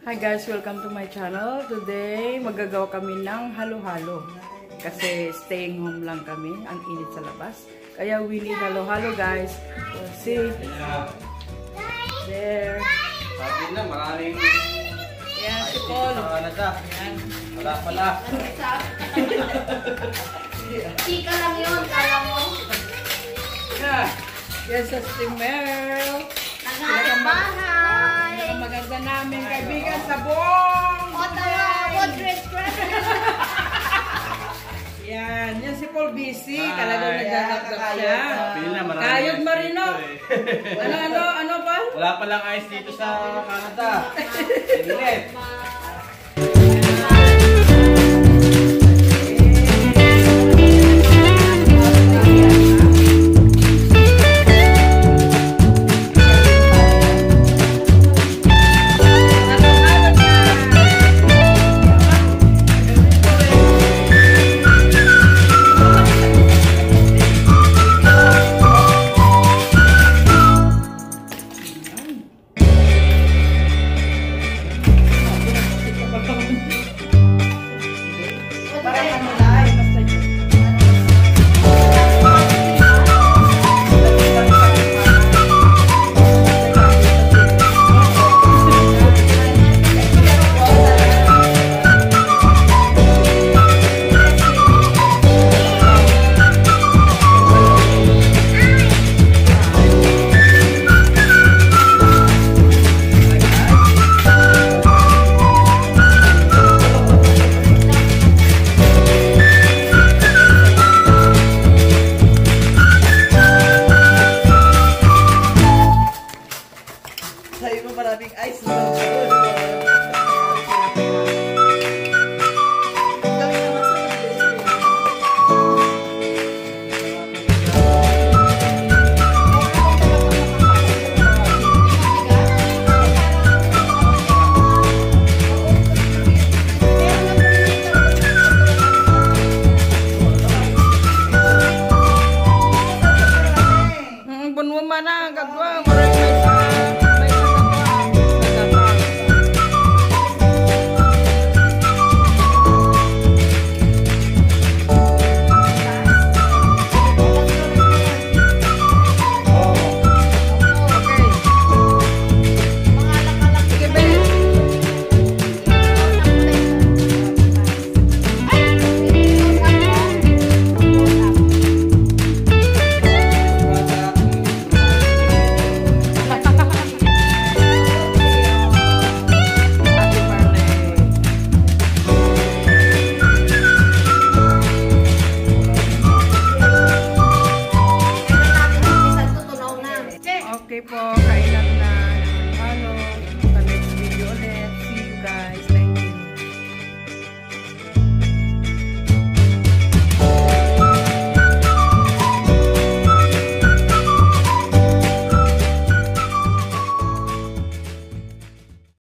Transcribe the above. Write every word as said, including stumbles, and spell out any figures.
Hi guys, welcome to my channel. Today, magagawa kami ng halo-halo. Kasi staying home lang kami. Ang init sa labas. Kaya we need halo-halo guys. We'll see. There. Sabi na, maraming... Yan, si Paul. Yan. Wala pala. Chika lang yun, kala mo. Yeah. Yes, sa steamer. Naghanap bahay. Maganda namin kaibigan sa buong. O, tawa ako, dress dress. Yan, yan si Paul busy. Ay, Talagang naghahanap siya. Kayod Marino. Ano, ano, ano pa? Wala palang ice dito sa Canada. Init. Sabi mo maraming ice. Bunwa mana kadwa maray may sa may sa kadwa. Okay po, kainan na.